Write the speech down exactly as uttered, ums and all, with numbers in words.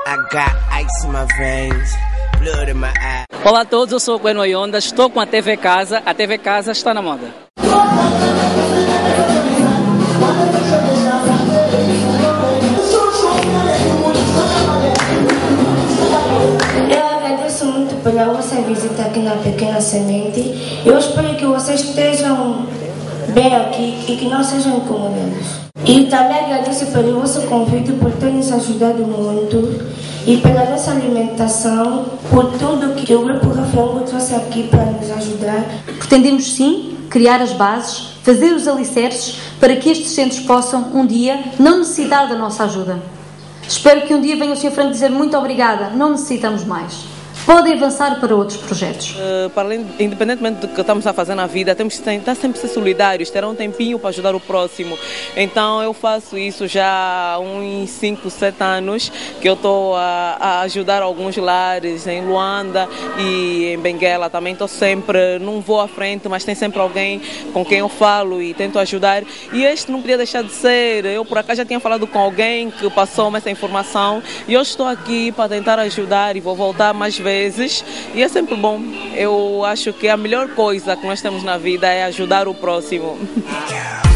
Olá a todos, eu sou o Gwen Oyonda, estou com a T V Casa, a T V Casa está na moda. Eu agradeço muito pela vossa visita aqui na Pequena Semente. Eu espero que vocês estejam bem aqui e que não sejam incomodados. E também agradeço pelo vosso convite, por ter nos ajudado muito e pela nossa alimentação, por tudo que o Grupo Rafael trouxe aqui para nos ajudar. Pretendemos sim criar as bases, fazer os alicerces para que estes centros possam um dia não necessitar da nossa ajuda. Espero que um dia venha o senhor Franco dizer muito obrigada, não necessitamos mais. Podem avançar para outros projetos. Uh, para além, independentemente do que estamos a fazer na vida, temos que tentar sempre ser solidários, ter um tempinho para ajudar o próximo. Então eu faço isso já há uns cinco, sete anos, que eu estou a, a ajudar alguns lares em Luanda e em Benguela também. Estou sempre, não vou à frente, mas tem sempre alguém com quem eu falo e tento ajudar. E este não podia deixar de ser. Eu por acaso já tinha falado com alguém que passou-me essa informação e eu estou aqui para tentar ajudar e vou voltar mais vezes. E é sempre bom. Eu acho que a melhor coisa que nós temos na vida é ajudar o próximo.